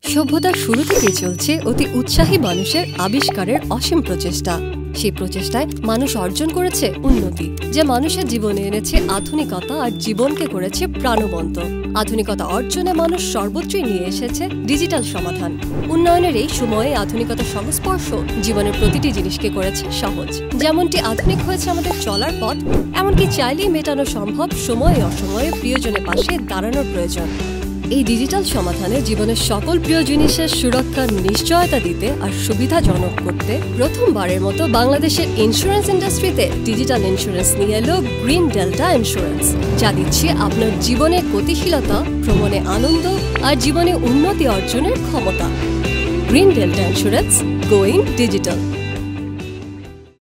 সভ্যতার শুরু থেকেই চলছে অতি উৎসাহী মানুষের আবিষ্কারের অসীম প্রচেষ্টা। সেই প্রচেষ্টায় মানুষ অর্জন করেছে উন্নতি, যা মানুষের জীবনে এনেছে আধুনিকতা আর জীবনকে করেছে প্রাণবন্ত। আধুনিকতা অর্জনে মানুষ সর্বত্রই নিয়ে এসেছে ডিজিটাল সমাধান। উন্নয়নের এই সময়ে আধুনিকতার সংস্পর্শ জীবনের প্রতিটি জিনিসকে করেছে সহজ। যেমনটি আধুনিক হয়েছে আমাদের চলার পথ, এমনকি চাইলেই মেটানো সম্ভব সময়ে অসময়ে প্রিয়জনের পাশে দাঁড়ানোর প্রয়োজন। এই ডিজিটাল সমাধানে জীবনের সকল প্রিয় জিনিসের সুরক্ষার নিশ্চয়তা দিতে আর সুবিধাজনক করতে প্রথমবারের মতো বাংলাদেশের ইন্স্যুরেন্স ইন্ডাস্ট্রিতে ডিজিটাল ইন্স্যুরেন্স নিয়ে এলো গ্রিন ডেল্টা ইন্স্যুরেন্স, যা দিচ্ছে আপনার জীবনে গতিশীলতা, ভ্রমণে আনন্দ আর জীবনে উন্নতি অর্জনের ক্ষমতা। Green delta insurance, going digital.